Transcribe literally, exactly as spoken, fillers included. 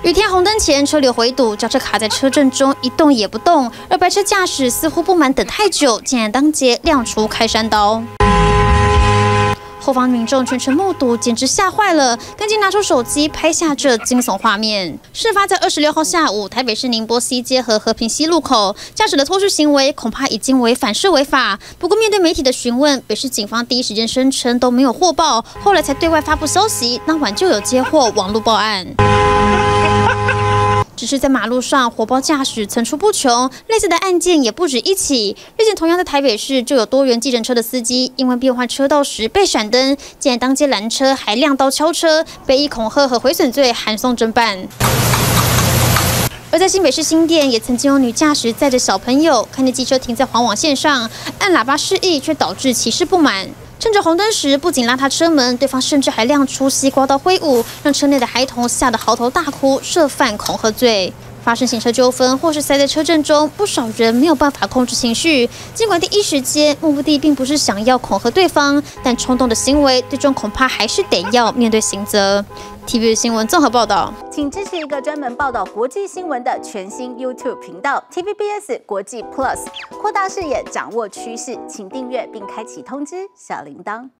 雨天红灯前车流回堵，轿车卡在车阵中一动也不动，而白车驾驶似乎不满等太久，竟然当街亮出开山刀。 后方民众全程目睹，简直吓坏了，赶紧拿出手机拍下这惊悚画面。事发在二十六号下午，台北市宁波西街和和平西路口，驾驶的脱序行为恐怕已经违反是违法。不过面对媒体的询问，北市警方第一时间声称都没有获报，后来才对外发布消息，当晚就有接获网络报案。 只是在马路上火爆驾驶层出不穷，类似的案件也不止一起。日前，同样在台北市就有多元计程车的司机，因为变换车道时被闪灯，竟然当街拦车，还亮刀敲车，被以恐吓和毁损罪函送侦办。 而在新北市新店，也曾经有女驾驶载着小朋友，看见机车停在黄网线上，按喇叭示意，却导致骑士不满。 趁着红灯时，不仅拉他车门，对方甚至还亮出西瓜刀挥舞，让车内的孩童吓得嚎啕大哭，涉犯恐吓罪。发生行车纠纷或是塞在车阵中，不少人没有办法控制情绪。尽管第一时间目的并不是想要恐吓对方，但冲动的行为，最终恐怕还是得要面对刑责。T V B 新闻综合报道， 请支持一个专门报道国际新闻的全新 YouTube 频道 T V B S 国际 Plus， 扩大视野，掌握趋势，请订阅并开启通知小铃铛。